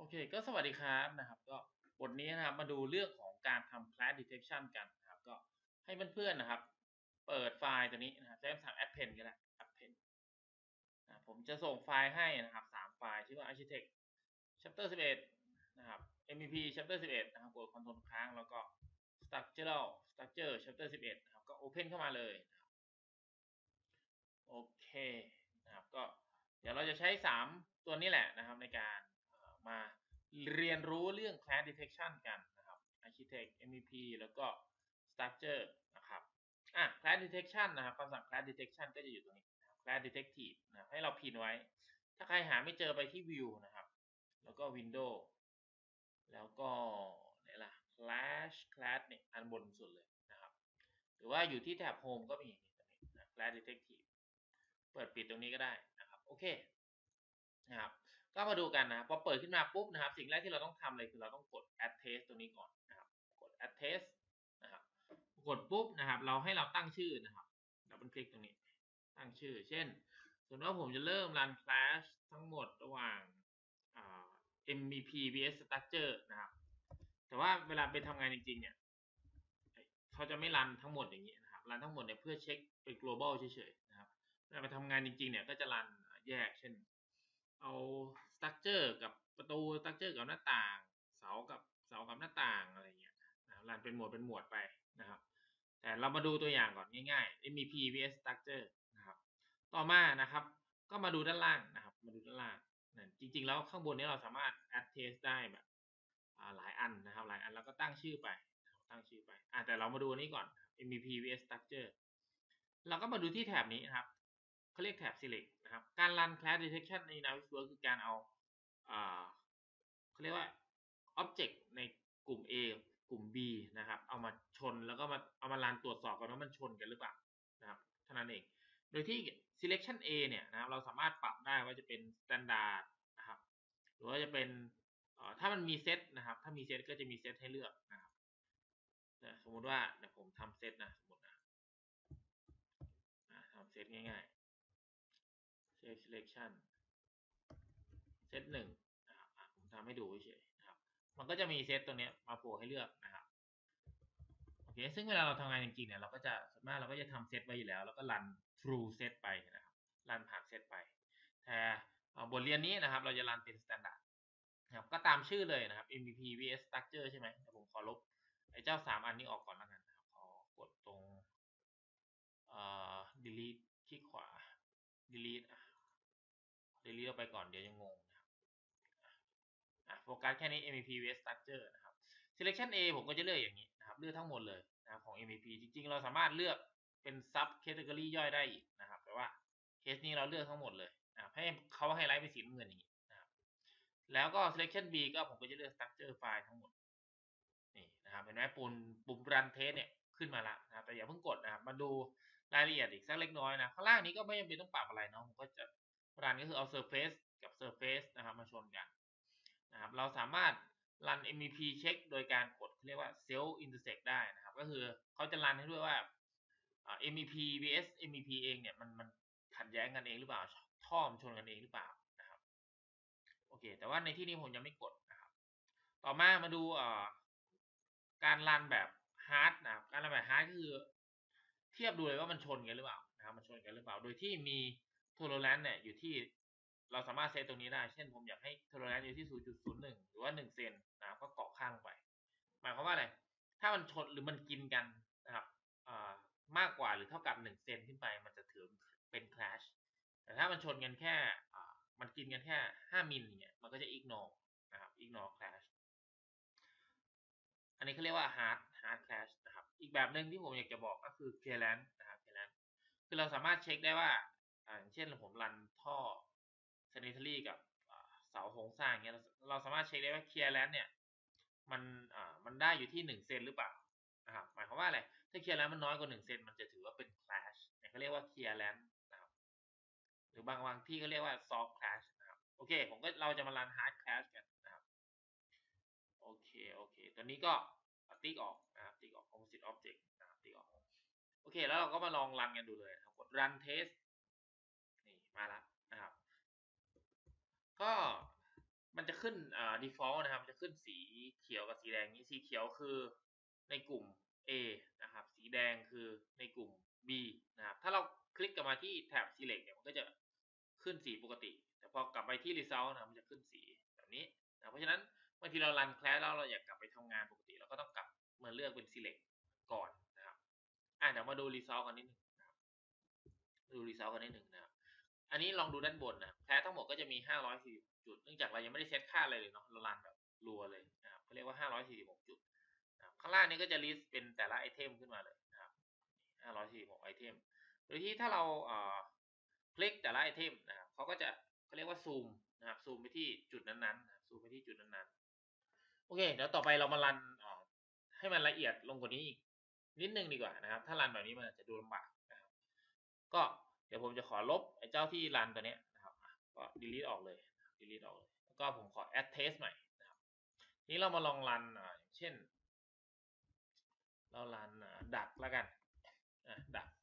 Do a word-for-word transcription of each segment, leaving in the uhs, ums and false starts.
เคก็สวัสดีครับนะครับก็บทนี้นะครับมาดูเรื่องของการทำ class detection กันนะครับก็ให้เพื่อนๆนะครับเปิดไฟล์ตัวนี้นะครับใช้คำสั่ง append ก็ได้ append นะผมจะส่งไฟล์ให้นะครับสามไฟล์ชื่อว่า architect chapter สิบเอ็ดนะครับ เอ็ม วี พี chapter สิบเอ็ดนะครับกด control ค้างแล้วก็ structural structure chapter สิบเอ็ดนะครับก็ open เข้ามาเลยนะครับโอเคนะครับก็เดี๋ยวเราจะใช้สามตัวนี้แหละนะครับในการมาเรียนรู้เรื่อง class detection กันนะครับ architect เอ็ม วี พี แล้วก็ structure นะครับอ่ะ class detection นะครับคำสั่ง class detection ก็จะอยู่ตรงนี้ class detective นะครับให้เราพินไว้ถ้าใครหาไม่เจอไปที่ view นะครับแล้วก็ window แล้วก็ไหนล่ะ class class เนี่ยอันบนสุดเลยนะครับหรือว่าอยู่ที่แท็บ home ก็มีตรงนี้นะ class detective เปิดปิดตรงนี้ก็ได้นะครับโอเคนะครับก็มาดูกันนะพอเปิดขึ้นมาปุ๊บนะครับสิ่งแรกที่เราต้องทำเลยคือเราต้องกด add test ตัวนี้ก่อนนะครับกด add test นะครับกดปุ๊บนะครับเราให้เราตั้งชื่อนะครับดับเบิลคลิกตรงนี้ตั้งชื่อเช่นสมมติว่าผมจะเริ่ม run class ทั้งหมดระหว่าง เอ็ม วี พี vs structure นะครับแต่ว่าเวลาไปทำงานจริงๆเนี่ยเขาจะไม่รันทั้งหมดอย่างนี้นะครับรันทั้งหมดเนี่ยเพื่อเช็คเป็น global เฉยๆนะครับเวลาไปทำงานจริงๆเนี่ยก็จะรันแยกเช่นเอา structure กับประตู structure กับหน้าต่างเสากับเสากับหน้าต่างอะไรเงี้ยนะรันเป็นหมวดเป็นหมวดไปนะครับแต่เรามาดูตัวอย่างก่อนง่ายๆ เอ็ม วี พี vs structure นะครับต่อมานะครับก็มาดูด้านล่างนะครับมาดูด้านล่างจริงๆแล้วข้างบนนี้เราสามารถ add test ได้แบบหลายอันนะครับหลายอันแล้วก็ตั้งชื่อไปตั้งชื่อไปอ่ะแต่เรามาดูนี้ก่อน เอ็ม วี พี vs structure เราก็มาดูที่แถบนี้นะครับเขาเรียกแถบ select นะครับการ run class detection ใน Navisworks คือการเอาอ่าเขาเรียกว่า object ในกลุ่ม A กลุ่ม B นะครับเอามาชนแล้วก็มาเอามารันตรวจสอบกันว่ามันชนกันหรือเปล่านะครับเท่านั้นเองโดยที่ selection A เนี่ยนะครับเราสามารถปรับได้ว่าจะเป็น standard นะครับหรือว่าจะเป็นถ้ามันมีเซตนะครับถ้ามีเซตก็จะมีเซตให้เลือกนะครับสมมติว่าเดี๋ยวผมทำเซตนะสมมตินะทำเซตง่ายๆ save selection เซตหนึ่งนะครับผมทำให้ดูเฉยๆนะครับมันก็จะมีเซตตัวนี้มาโผล่ให้เลือกนะครับโอเคซึ่งเวลาเราทำงานจริงๆเนี่ยเราก็จะส่วนมากเราก็จะทำเซตไว้อยู่แล้วแล้วก็รัน through เซตไปนะครับรันผ่านเซตไปแต่บทเรียนนี้นะครับเราจะรันเป็น standard นะครับก็ตามชื่อเลยนะครับ เอ็ม วี พี vs structure ใช่ไหมเดี๋ยวผมขอลบไอ้เจ้าสามอันนี้ออกก่อนแล้วกันนะครับขอกดตรงเอ่อ delete คลิกขวา delete delete ออกไปก่อนเดี๋ยวยังงงนะครับโฟกัสแค่นี้ เอ็ม วี พี vs structure นะครับ selection A ผมก็จะเลือกอย่างนี้นะครับเลือกทั้งหมดเลยนะครับของ เอ็ม วี พี จริงๆเราสามารถเลือกเป็น sub category ย่อยได้อีกนะครับแต่ว่าเคสนี้เราเลือกทั้งหมดเลยนะครับให้เขาไฮไลท์เป็นสีน้ำเงินอย่างนี้นะครับแล้วก็ selection B ก็ผมก็จะเลือก structure file ทั้งหมดนี่นะครับเห็นไหมปุ่มปุ่ม run test เนี่ยขึ้นมาแล้วนะครับแต่อย่าเพิ่งกดนะครับมาดูรายละเอียดอีกสักเล็กน้อยนะข้างล่างนี้ก็ไม่จำเป็นต้องปรับอะไรเนาะผมก็จะ run ก็คือเอา surface กับ surface นะครับมาชนกันนะครับเราสามารถ run เอ็ม วี พี เช็คโดยการกดเรียกว่า self intersect ได้นะครับก็คือเขาจะ run ให้ด้วยว่า เอ็ม วี พี vs เอ็ม วี พี เองเนี่ยมันมันขัดแย้งกันเองหรือเปล่าท่อมชนกันเองหรือเปล่านะครับโอเคแต่ว่าในที่นี้ผมยังไม่กดนะครับต่อมามาดูการรันแบบฮาร์ดนะครับการรันแบบฮาร์ดก็คือเทียบดูเลยว่ามันชนกันหรือเปล่านะครับมันชนกันหรือเปล่าโดยที่มีโทโลแรนซ์เนี่ยอยู่ที่เราสามารถเซตตรงนี้ได้เช่นผมอยากให้โทโลแรนซ์อยู่ที่ ศูนย์จุดศูนย์หนึ่ง หรือว่าหนึ่งเซนนะครับก็เกาะข้างไปหมายความว่าอะไรถ้ามันชนหรือมันกินกันนะครับมากกว่าหรือเท่ากับหนึ่งเซนขึ้นไปมันจะถือเป็น clash แต่ถ้ามันชนกันแค่มันกินกันแค่ห้ามิลเนี่ยมันก็จะ ignore นะครับ ignore clash อันนี้เขาเรียกว่า hard hard clash นะครับอีกแบบหนึ่งที่ผมอยากจะบอกก็คือ clearance นะครับ clearance คือเราสามารถเช็คได้ว่าอย่างเช่นผมรันท่อ sanitary กับเสาโครงสร้างเงี้ยเราสามารถเช็คได้ว่า clearance เนี่ยมันมันได้อยู่ที่หนึ่งเซนหรือเปล่านะครับหมายความว่าอะไรถ้า clearance มันน้อยกว่าหนึ่งเซนมันจะถือว่าเป็น clash เนี่ยเขาเรียกว่า clearance นะครับหรือบางบางที่ก็เรียกว่า soft clash นะครับโอเคผมก็เราจะมารัน hard clash กันนะครับโอเคโอเคตัวนี้ก็ติ๊กออกนะครับติ๊กออก composite object นะครับติ๊กออกโอเคแล้วเราก็มาลองรันกันดูเลยนะครับกด run test นี่มาแล้วนะครับก็มันจะขึ้นอ่า default นะครับมันจะขึ้นสีเขียวกับสีแดงนี้สีเขียวคือในกลุ่ม A นะครับสีแดงคือในกลุ่ม B นะครับถ้าเราคลิกกลับมาที่แท็บ select เนี่ยมันก็จะขึ้นสีปกติแต่พอกลับไปที่ result นะครับมันจะขึ้นสีแบบนี้นะเพราะฉะนั้นบางทีเรารัน class แล้วเราอยากกลับไปทำงานปกติเราก็ต้องกลับมาเลือกเป็น select ก่อนนะครับอ่ะเดี๋ยวมาดู result กันนิดนึงนะครับดู result กันนิดนึงนะครับอันนี้ลองดูด้านบนนะแคลสทั้งหมดก็จะมีห้าร้อยสี่สิบจุดเนื่องจากเรายังไม่ได้เซตค่าอะไรเลยเนาะเรารันแบบรัวเลยนะครับเขาเรียกว่าห้าร้อยสี่สิบหกจุดนะครับข้างล่างนี้ก็จะ list เป็นแต่ละไอเทมขึ้นมาเลยนะครับห้าร้อยสี่สิบหกไอเทมโดยที่ถ้าเราเอ่อคลิกแต่ละไอเทมนะครับเขาก็จะเขาเรียกว่าซูมนะครับซูมไปที่จุดนั้นๆซูมไปที่จุดนั้นๆโอเคเดี๋ยวต่อไปเรามารันให้มันละเอียดลงกว่านี้อีกนิดนึงดีกว่านะครับถ้ารันแบบนี้มันจะดูลำบากนะครับก็เดี๋ยวผมจะขอลบไอ้เจ้าที่รันตัวนี้นะครับก็ delete ออกเลย delete ออกเลยแล้วก็ผมขอ add test ใหม่นะครับนี้เรามาลองรันอย่างเช่นเรารันดักแล้วกันดัก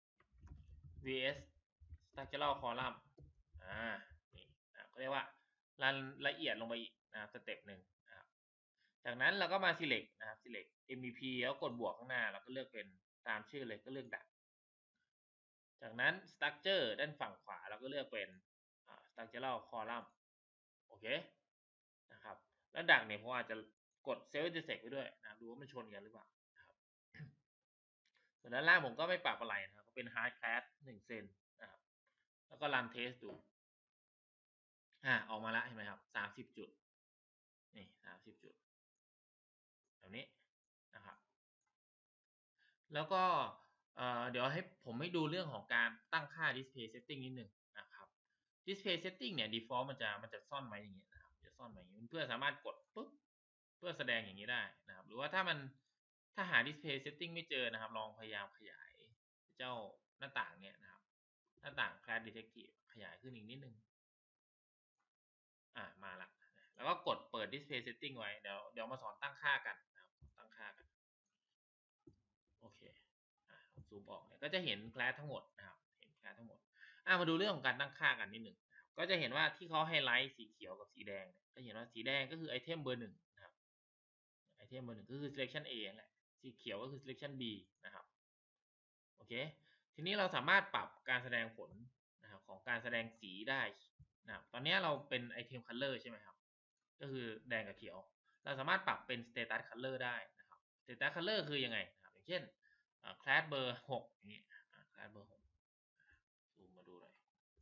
vs structural column อ่านี่เขาเรียกว่ารันละเอียดลงไปอีกนะครับสเต็ปหนึ่งนะครับจากนั้นเราก็มา select นะครับ select เอ็ม วี พี แล้วกดบวกข้างหน้าเราก็เลือกเป็นตามชื่อเลยก็เลือกดักจากนั้น structure ด้านฝั่งขวาเราก็เลือกเป็น structural column โอเคนะครับแล้วดักเนี่ยผมอาจจะกด self intersect ไว้ด้วยนะดูว่ามันชนกันหรือเปล่านะครับส่วนด้านล่างผมก็ไม่ปรับอะไรนะครับก็เป็น hard class หนึ่งเซนนะครับแล้วก็รันเทสดูอ่าออกมาแล้วเห็นไหมครับสามสิบจุดนี่สามสิบจุดแบบนี้นะครับแล้วก็เดี๋ยวให้ผมให้ดูเรื่องของการตั้งค่า display setting นิดนึงนะครับ display setting เนี่ย default มันจะมันจะซ่อนไว้อย่างเงี้ยนะครับจะซ่อนไว้อย่างนี้เพื่อสามารถกดปุ๊บเพื่อแสดงอย่างนี้ได้นะครับหรือว่าถ้ามันถ้าหา display setting ไม่เจอนะครับลองพยายามขยายเจ้าหน้าต่างเนี่ยนะครับหน้าต่าง class detective ขยายขึ้นอีกนิดนึงอ่ามาละแล้วก็กดเปิด display setting ไว้เดี๋ยวเดี๋ยวมาสอนตั้งค่ากันนะครับตั้งค่ากันโอเคอ่าซูมออกเนี่ยก็จะเห็น class ทั้งหมดนะครับเห็น class ทั้งหมดอ่ามาดูเรื่องของการตั้งค่ากันนิดหนึ่งนะครับก็จะเห็นว่าที่เขาไฮไลท์สีเขียวกับสีแดงเนี่ยก็เห็นว่าสีแดงก็คือไอเทมเบอร์หนึ่งนะครับไอเทมเบอร์หนึ่งก็คือ selection A นั่นแหละสีเขียวก็คือ selection B นะครับโอเคทีนี้เราสามารถปรับการแสดงผลนะครับของการแสดงสีได้นะครับตอนนี้เราเป็นไอเทม color ใช่ไหมครับก็คือแดงกับเขียวเราสามารถปรับเป็น status color ได้นะครับ status color คือยังไงนะครับอย่างเช่น class เบอร์หกอย่างนี้ class เบอร์หกซูมมาดูหน่อย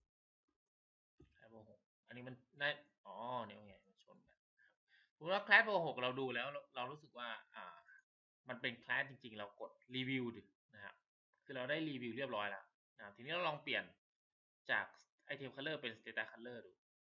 class เบอร์หกอันนี้มันได้อ๋อเนี่ยไงมันชนกันสมมติว่า class เบอร์หกเราดูแล้วเรารู้สึกว่าอ่ามันเป็น class จริงๆเรากดรีวิวดินะครับคือเราได้รีวิวเรียบร้อยแล้วนะทีนี้เราลองเปลี่ยนจาก item color เป็น status color ดู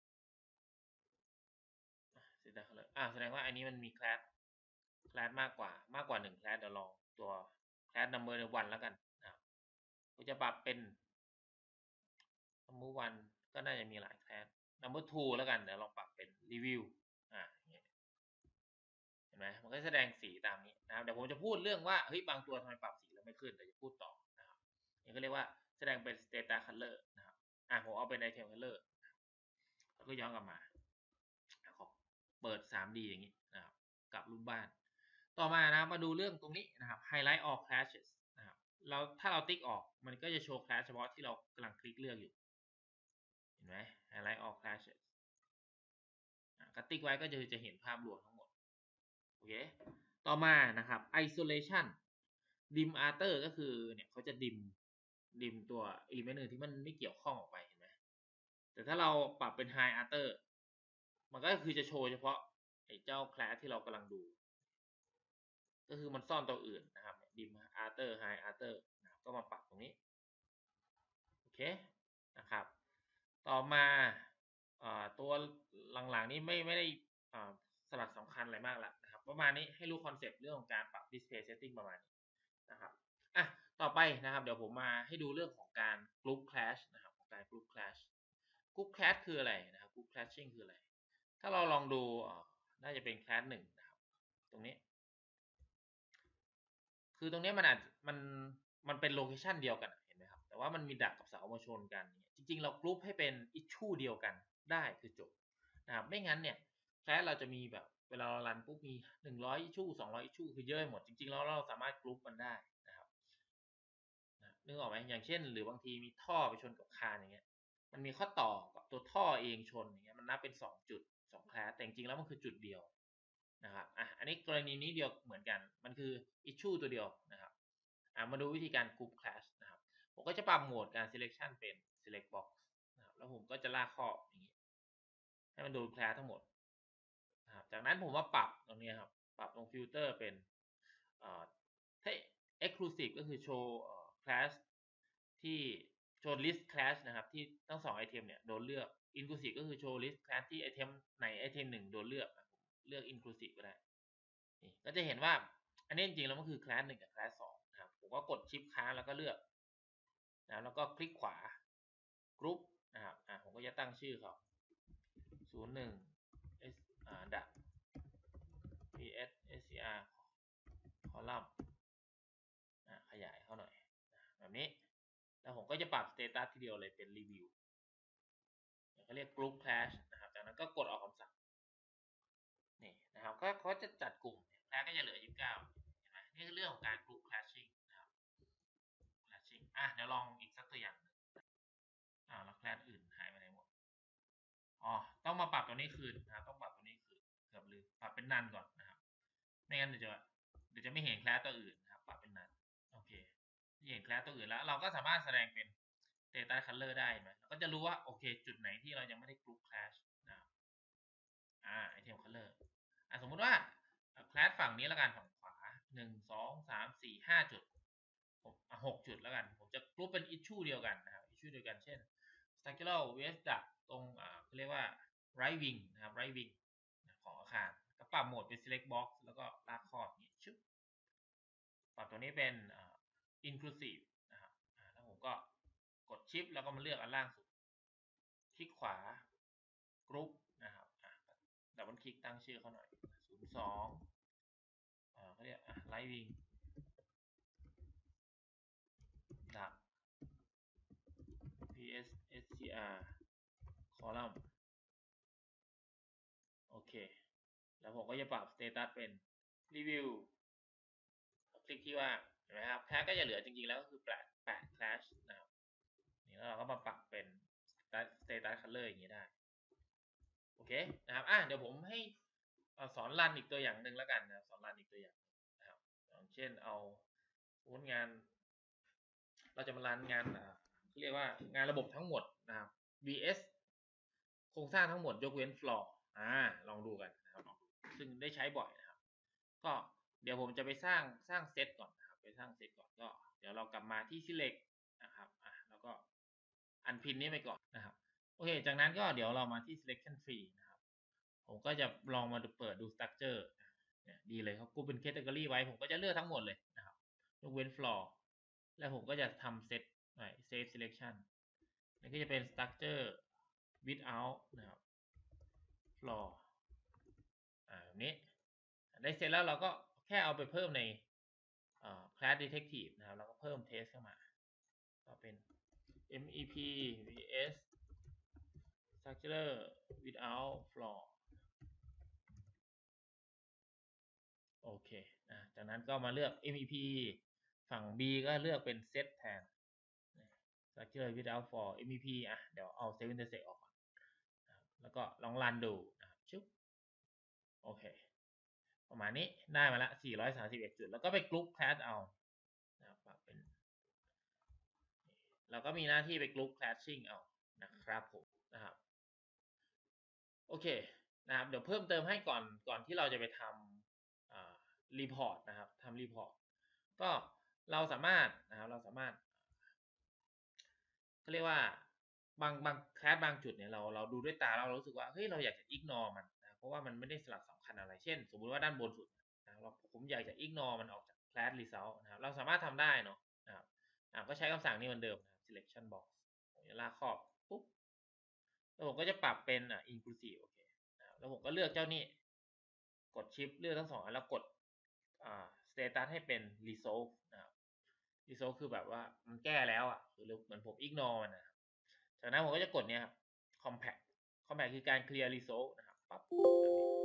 status color อ่าแสดงว่าอันนี้มันมี class class มากกว่ามากกว่าหนึ่ง class เดี๋ยวลองตัว class number one แล้วกันนะครับก็จะปรับเป็น number one ก็น่าจะมีหลาย class number two แล้วกันเดี๋ยวลองปรับเป็น review อ่าเห็นไหมมันก็แสดงสีตามนี้นะครับเดี๋ยวผมจะพูดเรื่องว่าเฮ้ยบางตัวทำไมปรับสีแล้วไม่ขึ้นเดี๋ยวจะพูดต่อนะครับนี่ก็เรียกว่าแสดงเป็น status color นะครับอ่าผมเอาเป็น item color แล้วก็ย้อนกลับมาขอเปิด ทรี ดี อย่างนี้นะครับกับรูปบ้านต่อมานะครับมาดูเรื่องตรงนี้นะครับ highlight all clashes นะครับเราถ้าเราติ๊กออกมันก็จะโชว์ clash เฉพาะที่เรากำลังคลิกเลือกอยู่เห็นไหม highlight all clashes ก็ติ๊กไว้ก็จะจะเห็นภาพรวมทั้งหมดโอเคต่อมานะครับ isolation dim outer ก็คือเนี่ยเขาจะดิมดิมตัว element อื่นที่มันไม่เกี่ยวข้องออกไปเห็นไหมแต่ถ้าเราปรับเป็น high outer มันก็คือจะโชว์เฉพาะไอ้เจ้า class ที่เรากำลังดูก็คือมันซ่อนตัวอื่นนะครับ dim outer high outer นะครับก็มาปรับตรงนี้โอเคนะครับต่อมาตัวหลังๆนี้ไม่ไม่ได้สลักสำคัญอะไรมากละนะครับประมาณนี้ให้รู้คอนเซปต์เรื่องของการปรับ display setting ประมาณนี้นะครับอ่ะต่อไปนะครับเดี๋ยวผมมาให้ดูเรื่องของการ group clash นะครับของการ group clash group clash คืออะไรนะครับ group clashing คืออะไรถ้าเราลองดูน่าจะเป็น class หนึ่งนะครับตรงนี้คือตรงนี้มันอาจมันมันเป็นโลเคชันเดียวกันเห็นไหมครับแต่ว่ามันมีดักกับเสามาชนกันจริงๆเรากรุ๊ปให้เป็น issue เดียวกันได้คือจบนะครับไม่งั้นเนี่ยแคลสเราจะมีแบบเวลาเรารันปุ๊บมีหนึ่งร้อย issue สองร้อย issue คือเยอะไปหมดจริงๆแล้วเราสามารถกรุ๊ปมันได้นะครับนึกออกไหมอย่างเช่นหรือบางทีมีท่อไปชนกับคานอย่างเงี้ยมันมีข้อต่อกับตัวท่อเองชนอย่างเงี้ยมันนับเป็นสองจุดสองแคลสแต่จริงๆแล้วมันคือจุดเดียวนะครับอ่ะอันนี้กรณีนี้เดียวเหมือนกันมันคือ issue ตัวเดียวนะครับอ่ะมาดูวิธีการ group class นะครับผมก็จะปรับโหมดการ selection เป็น select box นะครับแล้วผมก็จะลากข้ออย่างนี้ให้มันดูแคลสทั้งหมดนะครับจากนั้นผมว่าปรับตรงนี้ครับปรับตรงฟิลเตอร์เป็นเอ่อถ้า exclusive ก็คือโชว์เอ่อ class ที่โชว์ list class นะครับที่ทั้งสองไอเทมเนี่ยโดนเลือก inclusive ก็คือโชว์ list class ที่ไอเทมไหนไอเทมหนึ่งโดนเลือกเลือก inclusive ก็ได้นี่ก็จะเห็นว่าอันนี้จริงๆแล้วมันคือ class หนึ่งกับ class สองนะครับผมก็กด shift ค้างแล้วก็เลือกนะแล้วก็คลิกขวา group นะครับอ่ะผมก็จะตั้งชื่อเขาศูนย์หนึ่ง s อ่าดับ ps scr คอลัมน์ขยายเข้าหน่อยแบบนี้แล้วผมก็จะปรับ status ทีเดียวเลยเป็น review เขาเรียก group clash นะครับจากนั้นก็กดออกคำสั่งนี่นะครับก็เขาจะจัดกลุ่มแคลชก็จะเหลือยี่สิบเก้าเห็นไหมนี่คือเรื่องของการ group clashing นะครับ clashing อ่ะเดี๋ยวลองอีกสักตัวอย่างอ่าแล้วแคลชอื่นหายไปไหนหมดอ๋อต้องมาปรับตัวนี้คืนนะครับต้องปรับตัวนี้คืนเกือบลืมปรับเป็นนันก่อนนะครับไม่งั้นเดี๋ยวจะเดี๋ยวจะไม่เห็นแคลชตัวอื่นนะครับปรับเป็นนันโอเคเห็นแคลชตัวอื่นแล้วเราก็สามารถแสดงเป็น data color ได้ไหมเราก็จะรู้ว่าโอเคจุดไหนที่เรายังไม่ได้ group clash นะครับอ่า item color อ่าสมมุติว่า clash ฝั่งนี้แล้วกันฝั่งขวาหนึ่งสองสามสี่ห้าจุดผมหกจุดแล้วกันผมจะ group เป็น issue เดียวกันนะครับ issue เดียวกันเช่น structural waste ดักตรงอ่าเรียกว่า right wing นะครับ right wing ของอาคารก็ปรับโหมดเป็น select box แล้วก็ลากครอบนี้ชุบปรับตัวนี้เป็น inclusive นะครับแล้วผมก็กดชิปแล้วก็มาเลือกอันล่างสุดคลิกขวากรุ๊ปนะครับดับเบิลคลิกตั้งชื่อเขาหน่อยศูนย์สองอ่าเขาเรียกไลท์วิงดับ ps scr คอลัมน์โอเคแล้วผมก็จะปรับ status เป็น review คลิกที่ว่าเห็นไหมครับแคลชก็จะเหลือจริงๆแล้วก็คือแปดแปด clash นะครับนี่แล้วเราก็มาปรับเป็น status color อย่างนี้ได้โอเคนะครับอ่ะเดี๋ยวผมให้สอนรันอีกตัวอย่างหนึ่งแล้วกันนะสอนรันอีกตัวอย่างนะครับอย่างเช่นเอาพูดงานเราจะมารันงานอ่าเรียกว่างานระบบทั้งหมดนะครับ vs โครงสร้างทั้งหมดยกเว้น floor อ่าลองดูกันนะครับซึ่งได้ใช้บ่อยนะครับก็เดี๋ยวผมจะไปสร้างสร้างเซตก่อนนะครับไปสร้างเซตก่อนก็เดี๋ยวเรากลับมาที่ select นะครับอ่ะแล้วก็อันพินนี้ไปก่อนนะครับโอเคจากนั้นก็เดี๋ยวเรามาที่ selection tree นะครับผมก็จะลองมาเปิดดู structure เนี่ยดีเลยเขากูเป็น category ไว้ผมก็จะเลือกทั้งหมดเลยนะครับยกเว้น floor แล้วผมก็จะทำเซตหน่อย save selection นี่ก็จะเป็น structure without นะครับ floor อ่าแบบนี้ได้เสร็จแล้วเราก็แค่เอาไปเพิ่มใน class detective นะครับแล้วก็เพิ่ม test เข้ามาก็เป็น mep vs structure without floor โอเคนะจากนั้นก็มาเลือก mep ฝั่ง b ก็เลือกเป็น set แทน structure without floor mep อ่ะเดี๋ยวเอา save intersect ออกก่อนแล้วก็ลองรันดูนะครับชุบโอเคประมาณนี้ได้มาละสี่ร้อยสามสิบเอ็ดจุดแล้วก็ไปกรุ๊ปแคลชเอานะครับเป็นเราก็มีหน้าที่ไปกรุ๊ปแคลชชิ่งเอานะครับผมนะครับโอเคนะครับเดี๋ยวเพิ่มเติมให้ก่อนก่อนที่เราจะไปทำรีพอร์ตนะครับทำรีพอร์ตก็เราสามารถนะครับเราสามารถเขาเรียกว่าบางบางแคสบางจุดเนี่ยเราเราดูด้วยตาเรารู้สึกว่าเฮ้ยเราอยากจะอิกนอมันนะเพราะว่ามันไม่ได้สลักสำคัญอะไรเช่นสมมุติว่าด้านบนสุดนะเราผมอยากจะอิกนอมันออกจาก class result นะครับเราสามารถทำได้เนาะนะครับอ่าก็ใช้คำสั่งนี้เหมือนเดิมนะ selection box ผมจะลากครอบปุ๊บแล้วผมก็จะปรับเป็นอ่า inclusive โอเคนะครับแล้วผมก็เลือกเจ้านี้กด shift เลือกทั้งสองอันแล้วกดอ่า status ให้เป็น resolve นะครับ resolve คือแบบว่ามันแก้แล้วอ่ะหรือเหมือนผม ignore มันนะจากนั้นผมก็จะกดเนี้ยครับ compact compact คือการ clear resolve นะครับปั๊บ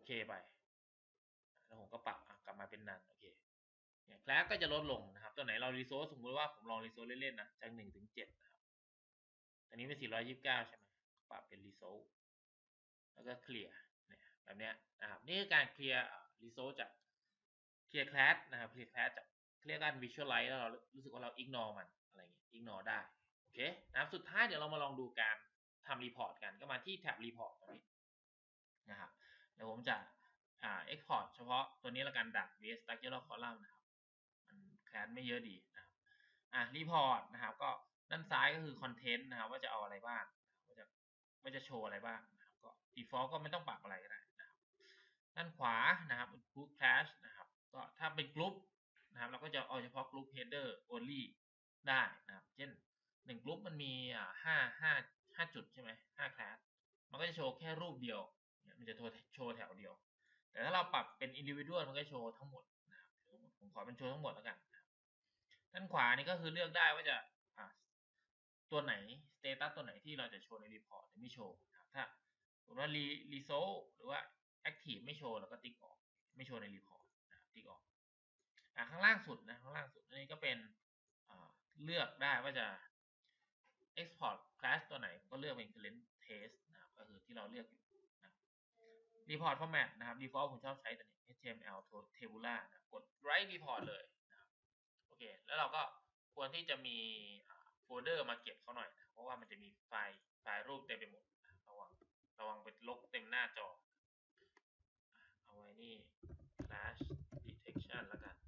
เคไปแล้วผมก็ปรับกลับมาเป็นนันโอเคเนี่ยแคลสก็จะลดลงนะครับตัวไหนเรารีโซสสมมติว่าผมลองรีโซสเล่นๆนะจากหนึ่งถึงเจ็ดนะครับอันนี้เป็นสี่ร้อยยี่สิบเก้าใช่ไหมปรับเป็นรีโซสแล้วก็เคลียร์เนี่ยแบบเนี้ยนะครับนี่คือการเคลียร์รีโซสจากเคลียร์แคลสนะครับเคลียร์แคลสจากเรียกกันวิชวลไลท์แล้วเรารู้สึกว่าเราอิกนอร์มันอะไรเงี้ยอิกนอร์ได้โอเคนะครับสุดท้ายเดี๋ยวเรามาลองดูการทำรีพอร์ตกันก็มาที่แท็บรีพอร์ตตรงนี้นะครับเดี๋ยวผมจะอ่า export เฉพาะตัวนี้ละกันดัก vs structural column นะครับมันแคลสไม่เยอะดีนะครับอ่ะรีพอร์ตนะครับก็ด้านซ้ายก็คือคอนเทนต์นะครับว่าจะเอาอะไรบ้างว่าจะว่าจะโชว์อะไรบ้างนะครับก็ default ก็ไม่ต้องปรับอะไรก็ได้นะครับด้านขวานะครับ group clash นะครับก็ถ้าเป็นกลุ่มนะครับเราก็จะเอาเฉพาะกลุ่ม header only ได้นะครับเช่นหนึ่งกลุ่มมันมีอ่าห้าห้าห้าจุดใช่ไหมห้า class มันก็จะโชว์แค่รูปเดียวมันจะโชว์แถวเดียวแต่ถ้าเราปรับเป็น individual มันก็โชว์ทั้งหมดนะครับผมขอเป็นโชว์ทั้งหมดแล้วกันด้านขวานี่ก็คือเลือกได้ว่าจะตัวไหน status ตัวไหนที่เราจะโชว์ใน report หรือไม่โชว์ถ้าสมมติว่า result หรือว่า active ไม่โชว์เราก็ติ๊กออกไม่โชว์ใน report นะครับติ๊กออกอ่าข้างล่างสุดนะข้างล่างสุดอันนี้ก็เป็นเลือกได้ว่าจะ export class ตัวไหนก็เลือกเป็น current test นะครับก็คือที่เราเลือกอยู่นะ report format นะครับ default ผมชอบใช้ตัวนี้ เอช ที เอ็ม แอล tabular นะกด write report เลยนะครับโอเคแล้วเราก็ควรที่จะมีโฟลเดอร์มาเก็บเขาหน่อยนะเพราะว่ามันจะมีไฟล์ไฟล์รูปเต็มไปหมดระวังระวังไปลกเต็มหน้าจอเอาไว้นี่ clash detection แล้วกัน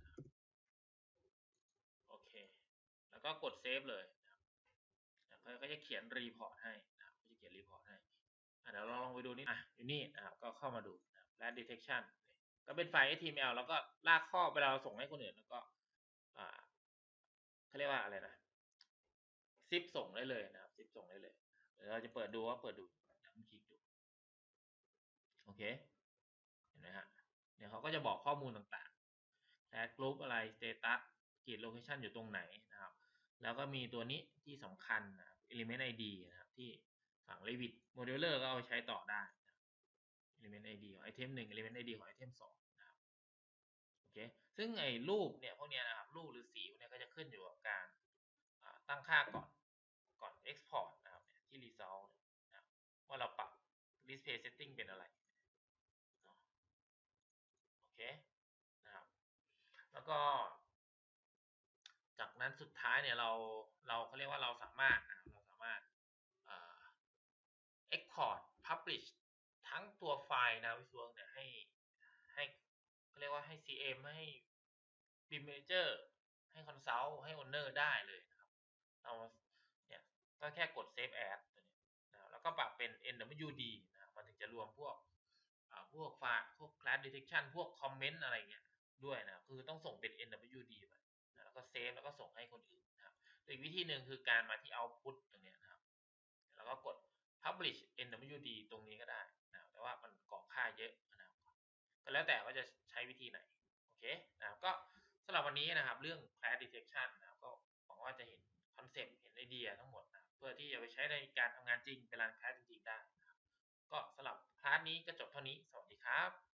โอเคแล้วก็กดเซฟเลยนะครับเขาจะเขียนรีพอร์ตให้นะครับเขาจะเขียนรีพอร์ตให้เดี๋ยวเราลองไปดูนี่อ่ะอยู่นี่นะครับก็เข้ามาดู clash detection ก็เป็นไฟล์ เอช ที เอ็ม แอล แล้วก็ลากข้อเวลาเราส่งให้คนอื่นแล้วก็เขาเรียกว่าอะไรนะซิปส่งได้เลยนะครับซิปส่งได้เลยเดี๋ยวเราจะเปิดดูว่าเปิดดูผมคลิกดูโอเคเห็นไหมฮะเดี๋ยวเขาก็จะบอกข้อมูลต่างๆแทกกรุ๊ปอะไรสเตตัสกีดโลเคชันอยู่ตรงไหนนะครับแล้วก็มีตัวนี้ที่สำคัญนะครับ element ไอ ดี นะครับที่ฝั่ง Revit Modeler ก็เอาไปใช้ต่อได้ element ไอ ดี ของ item หนึ่ง element ไอ ดี ของ item สองนะครับโอเคซึ่งไอ้รูปเนี่ยพวกนี้นะครับรูปหรือสีพวกนี้ก็จะขึ้นอยู่กับการตั้งค่าก่อนก่อน export นะครับที่ result นะว่าเราปรับ display setting เป็นอะไรโอเคนะครับแล้วก็จากนั้นสุดท้ายเนี่ยเราเราเขาเรียกว่าเราสามารถเราสามารถ export publish ทั้งตัวไฟล์นะ Visual เนี่ยให้ให้เขาเรียกว่าให้ ซี เอ็ม ให้ Bim Manager ให้ Consult ให้ Owner ได้เลยนะครับเราเนี่ยก็แค่กด Save As ตัวนี้นะแล้วก็ปรับเป็น เอ็น ดับเบิลยู ดี นะมันถึงจะรวมพวกพวกไฟล์พวก Class Detection พวก Comment อะไรเงี้ยด้วยนะคือต้องส่งเป็น เอ็น ดับเบิลยู ดี ไปนะแล้วก็เซฟแล้วก็ส่งให้คนอื่นนะครับอีกวิธีหนึ่งคือการมาที่ Output ตรงนี้นะครับแล้วก็กด publish เอ็น ดับเบิลยู ดี ตรงนี้ก็ได้นะแต่ว่ามันกรอกค่าเยอะนะครับก็แล้วแต่ว่าจะใช้วิธีไหนโอเคนะครับก็สำหรับวันนี้นะครับเรื่อง class detection นะครับก็หวังว่าจะเห็นคอนเซ็ปต์เห็นไอเดียทั้งหมดนะเพื่อที่จะไปใช้ในการทำงานจริงเป็นรัน class จริงๆได้นะครับก็สำหรับคลาสนี้ก็จบเท่านี้สวัสดีครับ